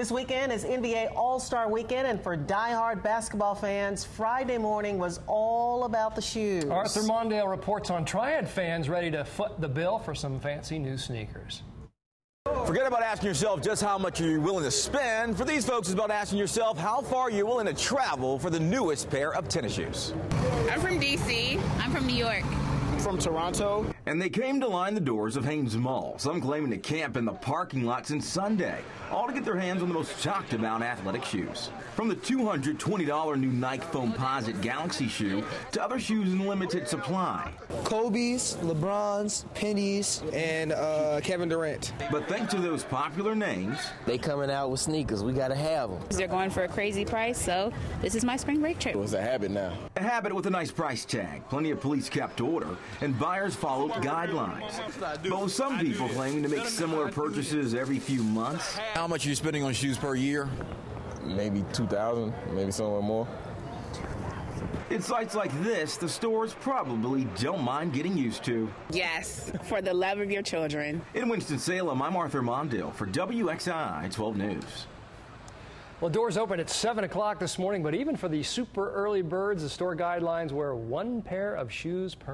This weekend is NBA All-Star Weekend, and for die-hard basketball fans, Friday morning was all about the shoes. Arthur Mondale reports on Triad fans ready to foot the bill for some fancy new sneakers. Forget about asking yourself just how much are you willing to spend. For these folks, it's about asking yourself how far you're willing to travel for the newest pair of tennis shoes. I'm from D.C. I'm from New York. From Toronto. And they came to line the doors of Hanes Mall, some claiming to camp in the parking lot since Sunday, all to get their hands on the most talked about athletic shoes. From the $220 new Nike Foamposite Galaxy Shoe to other shoes in limited supply. Kobe's, LeBron's, Penny's, and Kevin Durant. But thanks to those popular names, they coming out with sneakers. We got to have them. They're going for a crazy price, so this is my spring break trip. It's a habit now. A habit with a nice price tag. Plenty of police kept order, and buyers followed guidelines. But with some people claiming to make similar purchases every few months. How much are you spending on shoes per year? Maybe 2,000, maybe somewhere more. In sites like this, the stores probably don't mind getting used to. Yes, for the love of your children. In Winston-Salem, I'm Arthur Mondale for WXII 12 News. Well, doors open at 7 o'clock this morning, but even for the super early birds, the store guidelines wear one pair of shoes per